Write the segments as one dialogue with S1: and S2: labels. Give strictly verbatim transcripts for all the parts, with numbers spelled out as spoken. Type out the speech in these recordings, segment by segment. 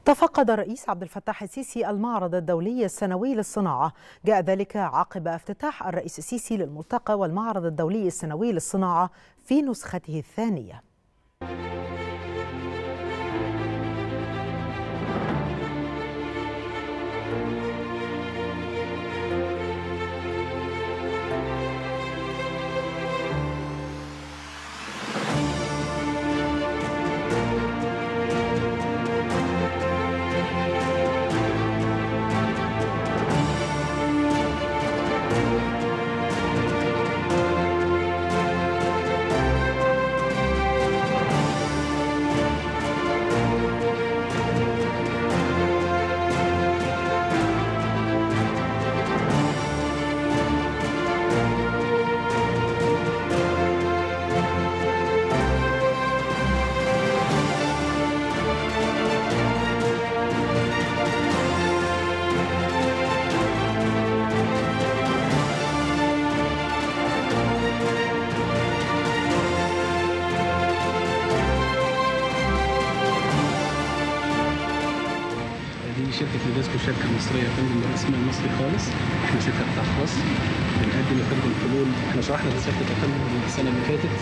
S1: تفقد الرئيس عبد الفتاح السيسي المعرض الدولي السنوي للصناعة. جاء ذلك عقب افتتاح الرئيس السيسي للملتقى والمعرض الدولي السنوي للصناعة في نسخته الثانية.
S2: شركة نيداسكو شركة مصرية يا فندم بالاسم المصري خالص. احنا شركة بتاع خاص بنقدم يا فندم حلول. احنا شرحنا لسيادتك يا فندم السنة اللي فاتت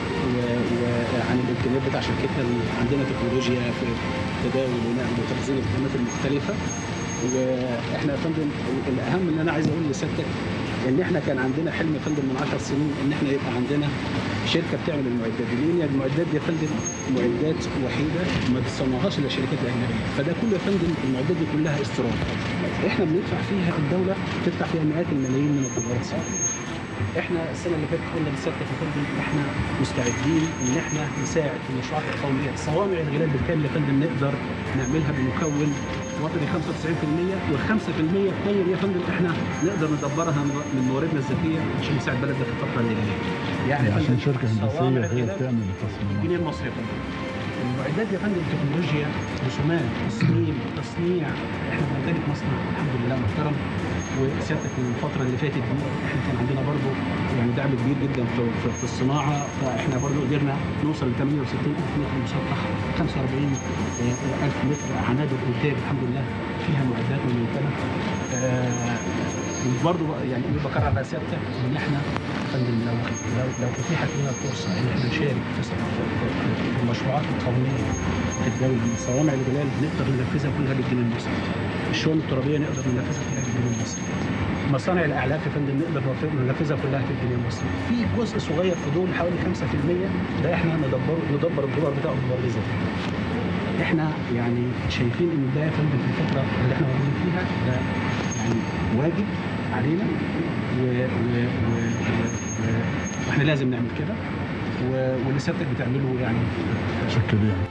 S2: وعن الامكانيات بتاع شركتنا. عندنا تكنولوجيا في تداول ونقل وتخزين الخدمات المختلفة. واحنا يا فندم الاهم اللي انا عايز اقول لسيادتك ان احنا كان عندنا حلم يا فندم من عشر سنين ان احنا يبقى عندنا شركه بتعمل المعدات دي، لان المعدات دي يا فندم معدات وحيده ما بتصنعهاش الا الشركات الاجنبيه، فده كله يا فندم المعدات دي كلها استيراد. احنا بندفع فيها الدوله بتدفع فيها مئات الملايين من الدولارات سنويا. احنا السنه اللي فاتت قلنا لسيادتك يا فندم احنا مستعدين ان احنا نساعد في المشروعات القوميه، صوامع الغلال بالكامل يا فندم نقدر نعملها بمكون وطني خمسة وتسعين بالمئة، وال5% الثانيه يا فندم احنا نقدر ندبرها من مواردنا الذاتيه عشان نساعد بلدنا في الفتره اللي جايه.
S3: يعني عشان شركه هندسيه هي بتعمل التصميم.
S2: الجنيه المصري يا فندم. المعدات يا فندم تكنولوجيا، رسومات، تصميم، تصنيع. احنا بننتج مصنع الحمد لله محترم. وسيادتك الفتره اللي فاتت دي احنا كان عندنا برضه يعني دعم كبير جدا في, في, في الصناعه، فاحنا برضه قدرنا نوصل ل ثمانية وستين ألف متر مسطح، خمسة وأربعين ألف متر عنابر انتاج الحمد لله فيها معدات مميزه. آه وبرضه يعني بكرر على سيادتك ان احنا فندم لو لو لو اتيحت لنا الفرصه ان احنا نشارك في المشروعات القوميه في الدوله، صوامع الغلال نقدر ننفذها كلها بالجنيه المصري. الشؤون الترابيه نقدر ننفذها كلها بالجنيه المصري. مصانع الاعلاف يا فندم نقدر ننفذها كلها في الجنيه المصري. في جزء صغير في دول حوالي خمسة بالمئة ده احنا ندبر ندبر الدولار بتاعه بالدولار ذاتي. احنا يعني شايفين ان ده يا فندم في الفتره اللي احنا موجودين فيها ده يعني واجب علينا و... و... و... و... واحنا لازم نعمل كده و... واللي سيادتك بتعمله يعني
S3: شكرا يعني.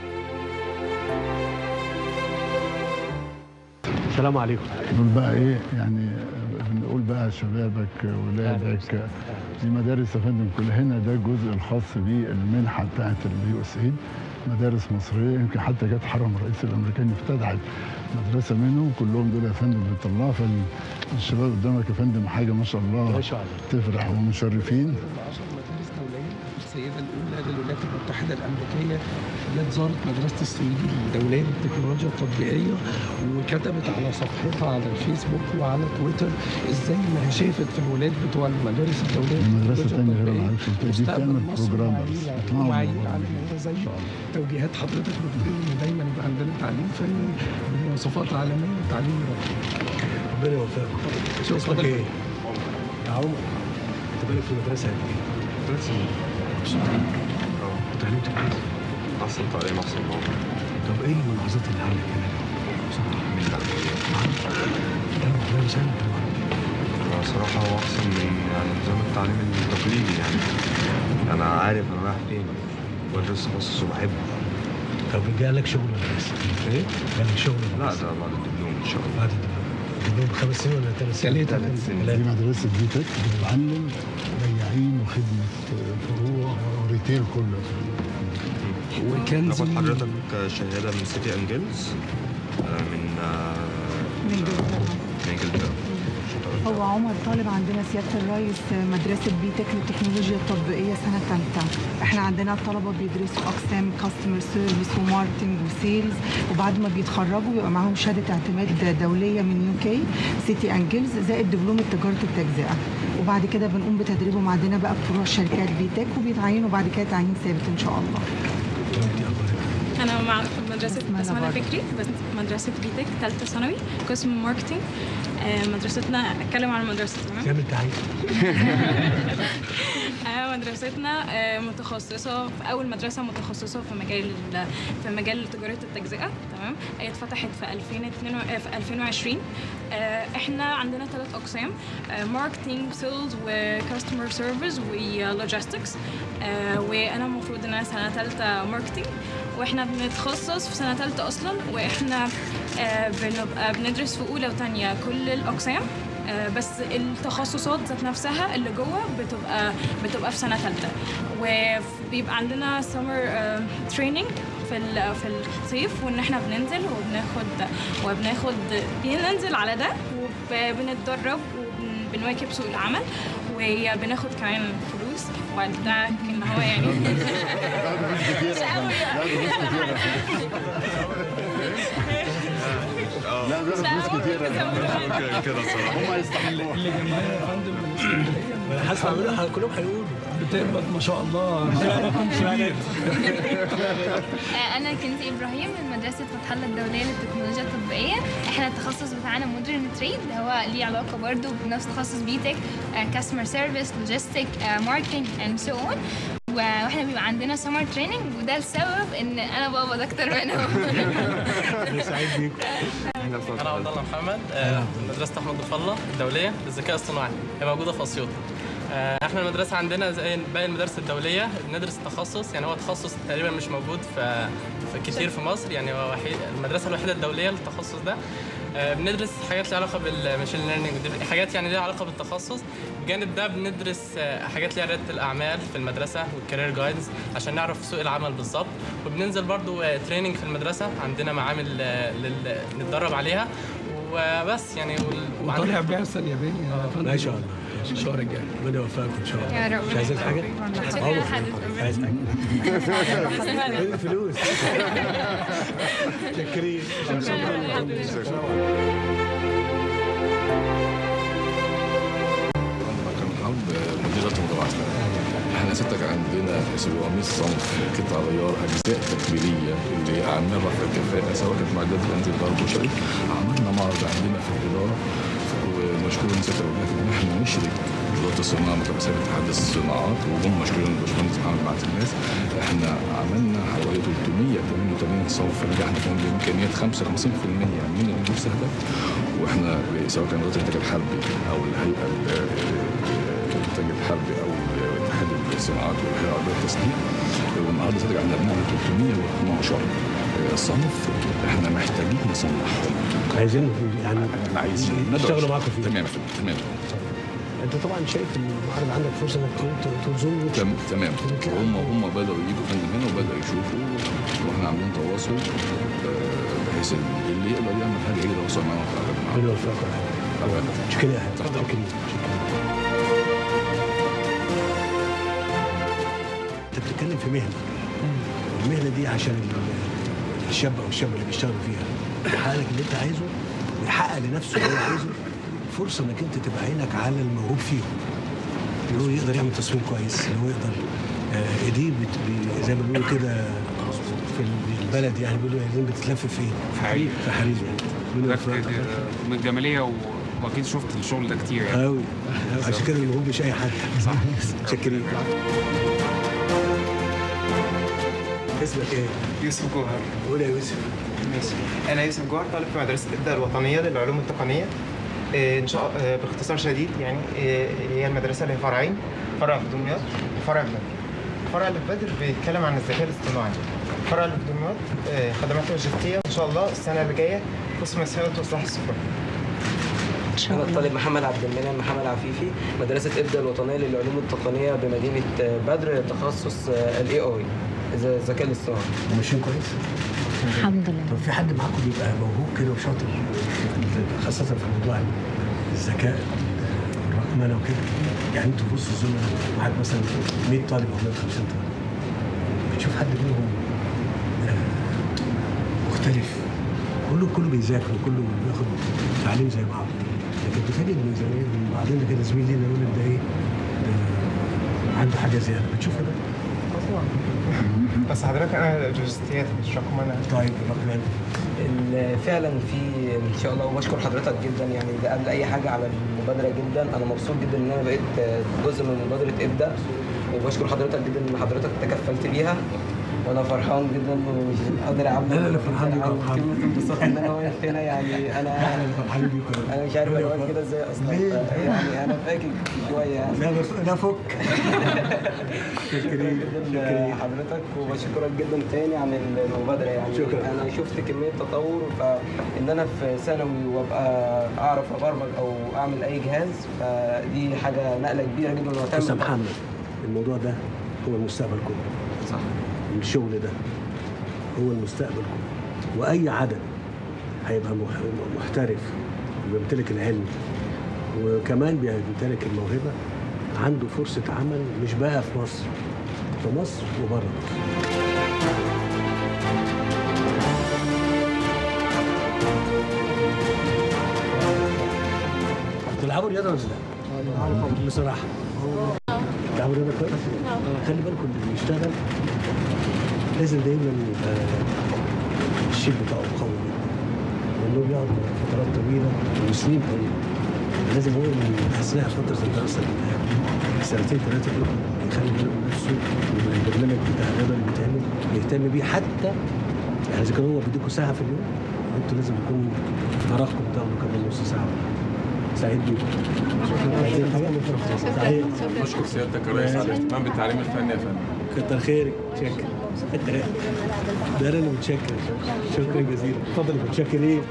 S2: السلام عليكم.
S3: نقول بقى ايه يعني بنقول بقى شبابك ولادك دي مدارس يا فندم كلها هنا. ده الجزء الخاص بالمنحه بتاعت اليو اس ايد، مدارس مصريه. يمكن حتى جت حرم الرئيس الامريكاني افتتحت مدرسه منهم، كلهم دول يا فندم بيطلعوا. فالشباب قدامك يا فندم حاجه ما شاء الله تفرح ومشرفين.
S4: السيدة الأولى للولايات المتحدة الأمريكية التي زارت مدرسة السويدي الدولية للتكنولوجيا التطبيقية، وكتبت على صفحتها على الفيسبوك وعلى تويتر ازاي ما هي شافت في الولاد بتوع المدارس الدولية
S3: المدرسة الثانية غير معرفش دي بتعمل بروجرام
S4: بس زي توجيهات حضرتك بتقول ان دايما يبقى عندنا تعليم فني بمواصفات عالمية وتعليم راقي.
S5: ربنا يوفقك. شو اسمك ايه؟ يا عمر انت بالك في المدرسة قد ايه؟ ثلاث سنين. اه وتعلمت كويس؟
S6: احسن تعليم احسن موقع.
S5: طب ايه الملاحظات اللي عندك هنا؟ بصراحه
S6: من
S5: ده الموضوع سهل
S6: صراحه هو احسن من يعني نظام التعليم التقليدي. يعني انا عارف انا رايح فين، بدرس تخصص وبحبه.
S5: طب جالك شغل ولا لسه؟
S6: ايه؟
S5: جالك شغل ولا
S6: لا ده بعد الدبلوم ان شاء الله.
S5: بعد الدبلوم. الدبلوم خمس سنين ولا ثلاث سنين؟
S6: ثلاث سنين.
S3: دي مدرسه دي تك بتعلم بياعين وخدمه فروع وريتيل كله.
S4: وكان
S6: باخد حضرتك شهاده من سيتي انجلز من من انجلترا.
S7: هو عمر طالب عندنا سيادة الرئيس مدرسة بيتك للتكنولوجيا التطبيقية سنة ثالثة. احنا عندنا الطلبة بيدرسوا أقسام كاستمر سيرفيس وماركتنج وسيلز، وبعد ما بيتخرجوا بيبقى معاهم شهادة اعتماد دولية من يو كي سيتي اند جيلز زائد دبلومة تجارة التجزئة، وبعد كده بنقوم بتدريبهم عندنا بقى في فروع شركات بيتك وبيتعينوا بعد كده تعيين ثابت إن شاء الله.
S8: أنا مع مدرسة اسمها فكري، بس مدرسة بيتك ثالثة ثانوي قسم ماركتينج. مدرستنا أتكلم عن المدرسة تمام؟
S5: كامل تحية.
S8: مدرستنا متخصصة في أول مدرسة متخصصة في مجال في مجال تجارة التجزئة تمام؟ هي اتفتحت في ألفين وعشرين. إحنا عندنا ثلاث أقسام: ماركتينج، سيلز، وكاستمر سيرفيس، ولوجيستكس. وأنا المفروض إن أنا سنة ثالثة ماركتينج، واحنا بنتخصص في سنه ثالثه اصلا، واحنا آه بنبقى بندرس في اولى وثانيه كل الاقسام، آه بس التخصصات ذات نفسها اللي جوه بتبقى بتبقى في سنه ثالثه. وبيبقى عندنا سمر تريننج في في الصيف، وان احنا بننزل وبناخد وبناخد بننزل على ده وبنتدرب وبنواكب سوق العمل، وبناخد كمان فلوس. وده ان هو يعني
S3: لا بياخد فلوس كتير
S6: كده صراحه.
S3: هم يستحقوا.
S4: اللي جنبنا يا فندم من اسكندريه
S5: انا حاسس بعملها كلهم هيقولوا
S4: بتقبض ما شاء الله.
S9: انا كنزي ابراهيم من مدرسه فتح الله الدوليه للتكنولوجيا التطبيقيه. احنا التخصص بتاعنا مودرن تريد، هو ليه علاقه برضو بنفس تخصص بيتك، كاستمر سيرفيس، لوجيستيك، ماركتنج اند سو اون. واحنا بيبقى عندنا سمر تريننج، وده السبب ان انا بقبض اكتر منهم.
S5: سعيد بيكم.
S10: انا عبد الله محمد من مدرسه احمد ضيف الدوليه للذكاء الاصطناعي، هي موجوده في اسيوط. احنا المدرسه عندنا زي باقي المدارس الدوليه بندرس التخصص، يعني هو تخصص تقريبا مش موجود في, في كتير في مصر، يعني هو وحيد المدرسه الوحيده الدوليه للتخصص ده. بندرس حاجات ليها علاقه بالماشين ليرنينج، حاجات يعني ليها علاقه بالتخصص. بجانب ده بندرس حاجات ليها رياده الاعمال في المدرسه والكارير جايدز عشان نعرف سوق العمل بالظبط. وبننزل برضو تريننج في المدرسه، عندنا معامل لل... نتدرب عليها وبس يعني.
S4: وطالع بعثه الياباني يا فندم.
S5: ما شاء الله.
S4: شكرا رجاله.
S5: ربنا يوفقكم ان شاء الله.
S9: يا رب.
S5: مش عايزين حاجه؟
S9: شكرا حضرتك.
S5: عايز حاجه؟ الفلوس. شكرين.
S11: مديرة مضاعفة. احنا ستة عندنا سبعمية صنف قطع غيار اجزاء تكميليه لاعمال رفع الكفاءه، سواء كانت معدات الانتاج الغير بشري. عملنا معرض عندنا في الاداره، ومشكور من سياده الوزير ان احنا نشرك وزاره الصناعه متمثله في اتحاد الصناعات، وهم مشكورين الباشمهندس محمد بعت الناس. احنا عملنا حوالي ثلاثمية وثمانية وثمانين صنف، نجحنا فيهم بامكانيات خمسة وخمسين بالمية من المستهدف. واحنا سواء كان وزاره الانتاج الحربي او الهيئه الانتاج الحربي او اتحاد الصناعات والهيئه العربيه للتصنيع، والنهارده صدق عندنا بنعمل ثلاثمية واثناشر صنف احنا محتاجين نصلحهم.
S5: عايزين يعني
S11: احنا عايزين
S5: نشتغلوا معاكم فيه.
S11: تمام تمام.
S5: انت طبعا شايف المعرض عندك فرصه انك تزور.
S11: تمام. هم هم بداوا يجوا فندم هنا وبداوا يشوفوا، واحنا عاملين تواصل بحيث اللي يقدر يعمل حاجه يقدر يوصل معانا.
S5: ربنا يوفقكم. شكرا يا حبيبي. شكرا. انت بتتكلم في مهنه، المهنه دي عشان الشاب او الشاب اللي بيشتغلوا فيها يحقق لك اللي انت عايزه ويحقق لنفسه اللي هو عايزه، فرصه انك انت تبقى عينك على الموهوب فيهم، اللي هو يقدر يعمل تصميم كويس، اللي هو يقدر ايديه آه زي ما بيقولوا كده في البلد، يعني بيقولوا ايدين بتتلف في
S12: في حرير
S5: في حرير يعني
S12: من الجماليه و... واكيد شفت الشغل ده كتير يعني.
S5: قوي عشان كده الموهوب مش اي حد.
S12: صح.
S5: متشكرين. اسمك ايه؟
S13: يوسف جوهر.
S5: قول يا يوسف.
S13: ماشي. انا يوسف جوهر، طالب في مدرسه ابدا الوطنيه للعلوم التقنيه. ان شاء الله باختصار شديد يعني هي المدرسه اللي فرعين، فرع في دمياط وفرع في بدر. الفرع اللي في بدر بيتكلم عن الذكاء الاصطناعي. الفرع اللي في دمياط خدمات لوجستيه، ان شاء الله السنه اللي جايه قسم سياده واصلاح السفن.
S14: أنا الطالب محمد عبد المنعم محمد عفيفي، مدرسة إبدأ الوطنية للعلوم التقنية بمدينة بدر، تخصص ال إيه آي الذكاء الاصطناعي.
S5: ماشيين كويس؟
S9: الحمد لله.
S5: طب في حد معاكم بيبقى موهوب كده وشاطر خاصة في موضوع الذكاء ما لو كده يعني انتوا في وسط الزملاء معاك مثلا مية طالب او مية وخمسين طالب، بتشوف حد منهم مختلف، كله كله بيذاكر وكله بياخد تعليم زي بعض، لكن بتجد ان زمان بعضنا كده زميل لينا يقول لك ده ايه؟ ده عنده حاجه زياده، بتشوف ده؟
S13: بس حضرتك انا لوجستيات مش رقم انا.
S5: طيب رقم
S14: فعلا في ان شاء الله، وبشكر حضرتك جدا يعني ده قبل اي حاا على المبادره جدا. انا مبسوط جدا ان انا بقيت جزء من مبادره ابدا، وبشكر حضرتك جدا ان حضرتك تكفلت بيها، وانا فرحان جدا ومش قادر اعبر.
S5: انا اللي فرحان بيك يا محمد،
S14: انبسطت ان انا واقف هنا يعني. انا
S5: احنا اللي فرحانين بيك،
S14: انا مش عارف اقول كده ازاي اصلا يعني. انا فاكر شويه يعني.
S5: لا لا فك.
S14: شكرا جدا حضرتك، وبشكرك جدا تاني عن المبادره يعني.
S5: شكرا.
S14: انا شفت كميه تطور، فان انا في ثانوي وابقى اعرف ابرمج او اعمل اي جهاز، فدي حاجه نقله كبيره جدا.
S5: بص يا محمد، الموضوع ده هو المستقبل كله.
S14: صح.
S5: الشغل ده هو المستقبل كله، واي عدد هيبقى محترف وبيمتلك العلم وكمان بيمتلك الموهبه عنده فرصه عمل، مش بقى في مصر، في مصر وبره مصر. تلعبوا رياضه ولا لا؟ بصراحه تلعبوا رياضه كويس؟ خلي بالكم اللي بيشتغل لازم دايما يبقى الشيب بتاعه قوي جدا، لانه بيقعد فترات طويله وسنين طويله. لازم هو من اثناء فتره الدراسه سنتين ثلاثه دول يخلي باله من نفسه ومن البرنامج بتاع الرياضه اللي بيتعمل بيهتم بيه، حتى يعني اذا كان هو بيديكوا ساعه في اليوم انتوا لازم يكون فراغكم بتاخدوا كمان نص ساعه. سعيد بيكم.
S11: بشكر سيادتك يا ريس على الاهتمام بالتعليم الفني يا فندم.
S5: كتر خيرك، شكرا. ده انا اللي متشكر، شكرا جزيلا. اتفضل. متشكرين.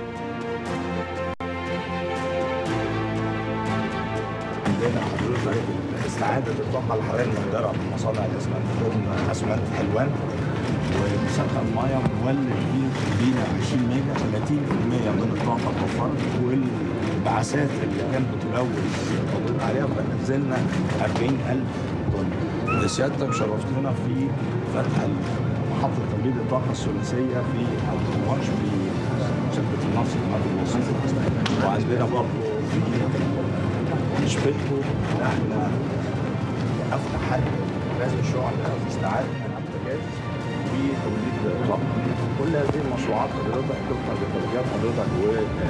S15: عندنا حضرتك استعادة الطاقة الحرارية المهدرة من مصانع الأسمنت ضمن أسمنت حلوان، ومسخن ميه مولد بيه توربينه عشرين ميجا، ثلاثين بالمية من الطاقة اتوفرت، والبعثات اللي كانت بتلوث قضينا عليها فنزلنا أربعين ألف طن. سيادتك شرفتنا في فتح محطة توليد الطاقة الثلاثية في الدماش في شركة النصر المادي الوسيط، وعندنا برضه في شبيتكو احنا وقفنا حل غاز الشعلة واستعدنا البوتاجاز وتوليد طاقة. كل هذه المشروعات حضرتك تبقى بتوجيهات حضرتك و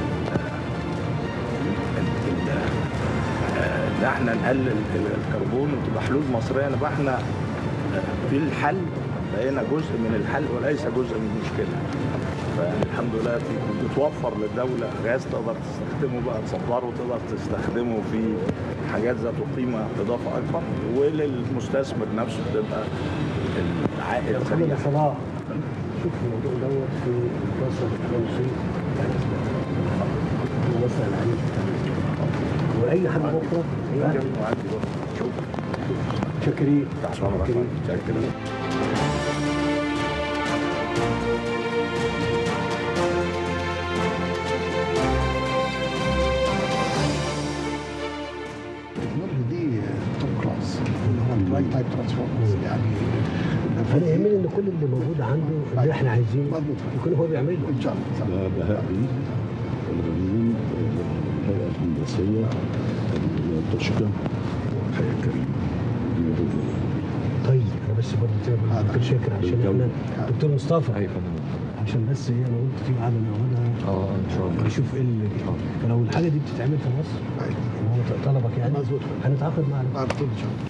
S15: ان احنا نقلل الكربون وتبقى حلول مصريه، نبقى احنا في الحل، بقينا جزء من الحل وليس جزء من المشكله. فالحمد لله بتوفر للدوله غاز تقدر تستخدمه بقى تصدره وتقدر تستخدمه في حاجات ذات قيمه اضافه اكبر، وللمستثمر نفسه بتبقى العائد سريع.
S5: صلاح شوف الموضوع دوت في مصر الفرنسي ومصر العريش واي حاجه اخرى. شكرين شكرين شكرين.
S3: دي توب كلاس اللي هو الرايت تايب ترانسفورمرز، يعني
S5: انا يهمني ان كل اللي موجود عنده اللي احنا عايزينه يكون هو بيعمله ان شاء الله.
S3: ده بهاء بيه الغنيم، الهيئه الهندسيه، التشكيل، وحياه كريمه.
S5: طيب انا بس برضه دكتور شاكر عشان احنا دكتور مصطفى عشان بس هي انا قلت في قعده نقعدها
S6: اه ان شاء الله
S5: نشوف ايه اللي فلو الحاجه دي بتتعمل في مصر هو طلبك يعني مظبوط هنتعاقد مع
S3: بعد كل ان شاء الله.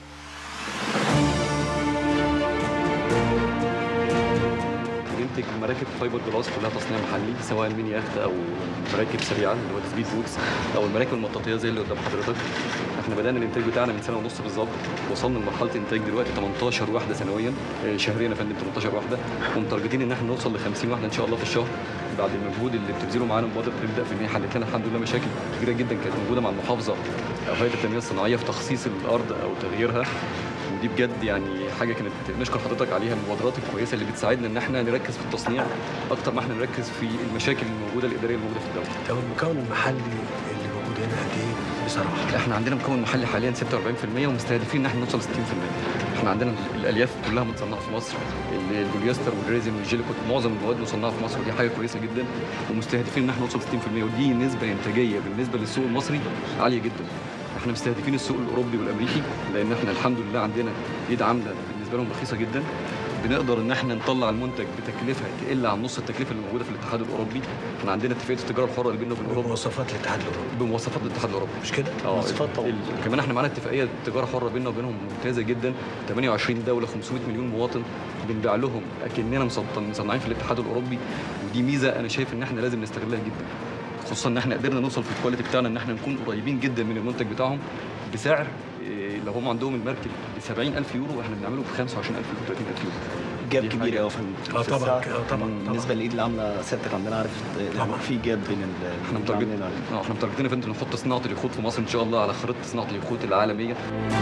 S16: بننتج مراكب فايبر جلاس كلها تصنيع محلي، سواء ميني يخت او مراكب سريعه اللي هو السبيد بوتس او المراكب المطاطيه زي اللي قدام حضرتك. احنا بدانا الانتاج بتاعنا من سنه ونص بالظبط، وصلنا لمرحله انتاج دلوقتي تمنتاشر وحده سنويا، شهريا يا فندم تمنتاشر وحده، ومتارجتين ان احنا نوصل ل خمسين وحده ان شاء الله في الشهر بعد المجهود اللي بتبذله معانا المبادره بتبدا في ان هي حلت لنا الحمد لله مشاكل كبيره جدا كانت موجوده مع المحافظه او هيئه التنميه الصناعيه في تخصيص الارض او تغييرها. ودي بجد يعني حاجه كانت نشكر حضرتك عليها، المبادرات الكويسه اللي بتساعدنا ان احنا نركز في التصنيع اكتر ما احنا نركز في المشاكل الموجوده الاداريه الموجوده في الدوله.
S5: طب المكون المحلي اللي موجود عندنا قد ايه بصراحه؟
S16: احنا عندنا مكون محلي حاليا ستة وأربعين في المية ومستهدفين ان احنا نوصل ستين في المية. احنا عندنا الالياف كلها متصنعه في مصر، البوليستر والريزن والجيليكوت، معظم المواد مصنعه في مصر، ودي حاجه كويسه جدا، ومستهدفين ان احنا نوصل ستين في المية، ودي نسبه انتاجيه بالنسبه للسوق المصري عاليه جدا. احنا مستهدفين السوق الاوروبي والامريكي لان احنا الحمد لله عندنا ايد عامله بالنسبه لهم رخيصه جدا، بنقدر ان احنا نطلع المنتج بتكلفه تقل عن نص التكلفه اللي موجوده في الاتحاد الاوروبي. احنا عندنا اتفاقيه التجاره الحره اللي بيننا وبين اوروبا
S5: بمواصفات الاتحاد الاوروبي
S16: بمواصفات الاتحاد الاوروبي
S5: مش كده؟
S16: اه مواصفات طبعا. كمان احنا معانا اتفاقيه تجاره حره بيننا وبينهم ممتازه جدا، ثمانية وعشرين دوله خمسمائة مليون مواطن بنبيع لهم اكننا مصنعين في الاتحاد الاوروبي، ودي ميزه انا شايف ان احنا لازم نستغلها جدا، خصوصا ان احنا قدرنا نوصل في الكواليتي بتاعنا ان احنا نكون قريبين جدا من المنتج بتاعهم بسعر لو هم عندهم المركب ب سبعين ألف يورو واحنا بنعمله ب خمسة وعشرين ألف و ثلاثين ألف يورو.
S17: جاب كبير قوي يا فندم.
S5: اه طبعا اه طبعا
S17: بالنسبه للايد العامله سيادتك عندنا عارف طبعا في جاب بين
S16: احنا متارجتين اه احنا متارجتين يا فندم نحط صناعه اليخوت في مصر ان شاء الله على خريطه صناعه اليخوت العالميه.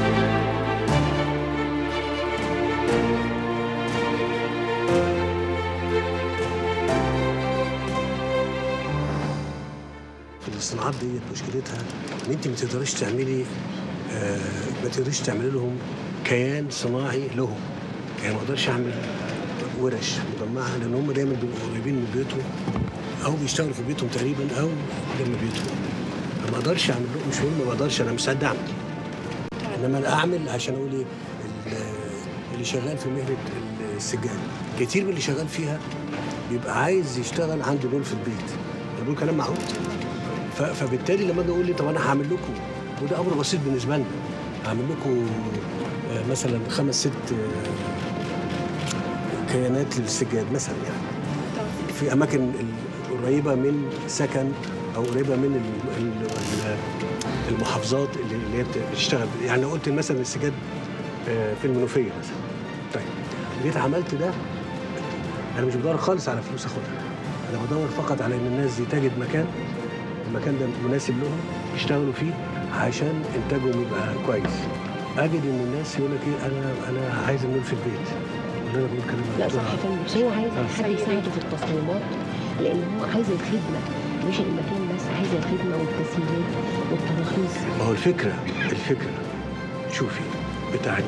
S5: في الصناعات ديت مشكلتها ان انت ما تقدريش تعملي آه ما تقدريش تعملي لهم كيان صناعي لهم، يعني ما اقدرش اعمل ورش مجمعه لان هم دايما بيبقوا قريبين من بيوتهم او بيشتغلوا في بيوتهم تقريبا او جنب بيوتهم. ما اقدرش اعمل لهم، مش مهم ما بقدرش، انا مستعد اعمل، انما اعمل عشان اقول ايه اللي شغال في مهنه السجاد كتير من اللي شغال فيها بيبقى عايز يشتغل عنده نور في البيت. انا بقول كلام معقول، فبالتالي لما اجي اقول لي طب انا هعمل لكم، وده امر بسيط بالنسبه لنا، هعمل لكم مثلا خمس ست كيانات للسجاد مثلا، يعني في اماكن قريبه من سكن او قريبه من المحافظات اللي هي بتشتغل، يعني لو قلت مثلا السجاد في المنوفيه مثلا، طيب جيت عملت ده، انا مش بدور خالص على فلوس اخدها، انا بدور فقط على ان الناس دي تجد مكان، المكان ده مناسب لهم يشتغلوا فيه عشان انتاجهم يبقى كويس. اجد ان الناس يقول لك ايه، انا انا عايز النور في البيت، ولا انا بقول كلام
S18: لا صح يا فندم، بس هو عايز حد يساعده في التصميمات لان هو عايز الخدمه مش المكان بس، عايز الخدمه والتسهيلات والتراخيص.
S5: ما هو الفكره الفكره شوفي بتاعت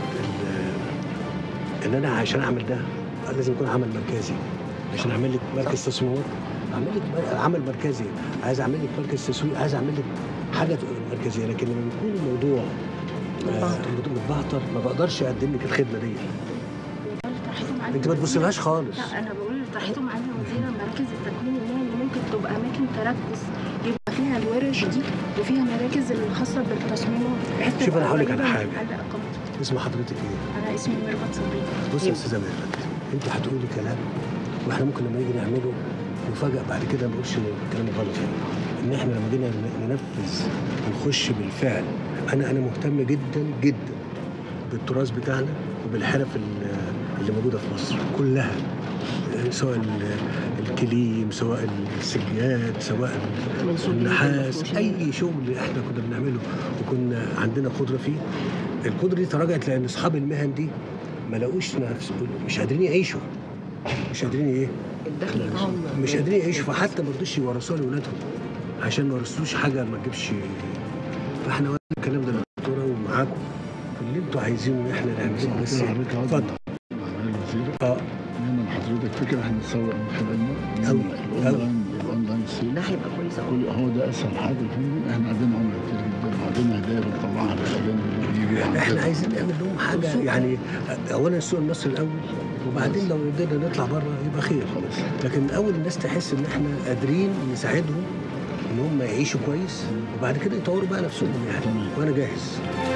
S5: ان انا عشان اعمل ده لازم يكون عمل مركزي، عشان اعمل لك مركز تصميمات اعمل لك عمل مركزي، عايز اعمل لك مركز تسويق، عايز اعمل لك حاجه مركزيه، لكن لما يكون الموضوع متبعتر ما بقدرش اقدم لك الخدمه دي. انت ما تبصلهاش خالص.
S19: لا انا بقول طرحته معالي الوزيره مراكز التكوين المهني ممكن تبقى اماكن تركز يبقى فيها الورش دي وفيها مراكز الخاصه بالتصميمات.
S5: شوف انا هقول لك على حاجه، اسم حضرتك ايه؟
S19: انا اسمي ميرفت صبري.
S5: بصي يا استاذه ميرفت، انت هتقولي كلام واحنا ممكن لما نيجي نعمله نفاجئ بعد كده ما نقولش الكلام غلط، ان احنا لما جينا ننفذ ونخش بالفعل. انا انا مهتم جدا جدا بالتراث بتاعنا وبالحرف اللي موجوده في مصر كلها، سواء الكليم، سواء السجاد، سواء النحاس، اي شغل احنا كنا بنعمله وكنا عندنا قدره فيه. القدره دي تراجعت لان اصحاب المهن دي ما لاقوش نفس، مش قادرين يعيشوا، مش قادرين ايه؟
S18: الدخل بتاعهم
S5: مش قادرين يعيشوا، فحتى ما رضوش يورثوها لاولادهم عشان ما ورثوش حاجه ما تجيبش. فاحنا قلنا الكلام ده للدكتوره ومعاكم اللي انتوا عايزينه احنا نعمله، بس اتفضل.
S3: اه من حضرتك فكره احنا نسوق من خلالنا
S5: او
S3: الاونلاين الاونلاين سيل،
S18: ده هيبقى كويس قوي.
S3: هو ده اسهل حاجه يا فندم. احنا عندنا عملاء كتير جدا وعندنا هدايا بنطلعها للاجانب اللي بيجوا.
S5: احنا عايزين نعمل لهم حاجه، يعني اولا السوق المصري الاول، وبعدين لو قدرنا نطلع بره يبقى خير خلاص، لكن اول الناس تحس ان احنا قادرين نساعدهم ان هم يعيشوا كويس، وبعد كده يطوروا بقى نفسهم يعني. وانا جاهز.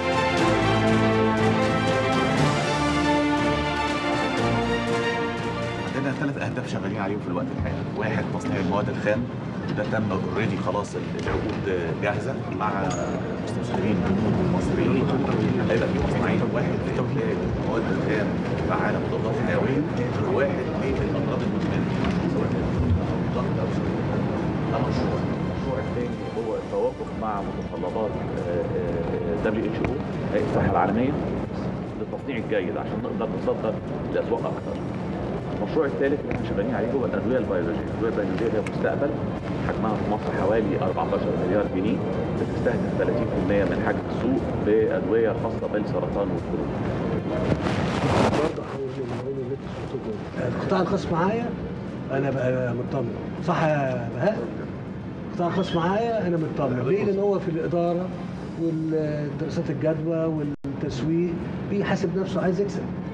S15: عندنا ثلاث اهداف شغالين عليهم في الوقت الحالي. واحد تصنيع المواد الخام، ده تم اوريدي خلاص، العقود جاهزه مع مستثمرين مصريين. هيبقى في مصنعين، واحد لانتاج المواد الخام فعاله مضادات حيويه، وواحد للامراض المزمنه سواء ضغط او سكر. ده مشروع. المشروع الثاني هو التوافق مع متطلبات دبليو اتش او، هيئه الصحه العالميه، للتصنيع الجيد عشان نقدر نصدر لاسواق اكثر.
S20: المشروع الثالث اللي احنا شغالين عليه هو الادويه البيولوجيه، الادويه البيولوجيه هي المستقبل، حجمها في مصر حوالي أربعتاشر مليار جنيه، بتستهدف ثلاثين بالمئة من حجم السوق بادويه خاصه بالسرطان والكورونا.
S5: القطاع الخاص معايا انا بقى مطمن، صح يا بهاء؟ القطاع الخاص معايا انا مطمن، ليه؟ لان هو في الاداره والدراسات الجدوى والتسويق بيحاسب نفسه عايز يكسب.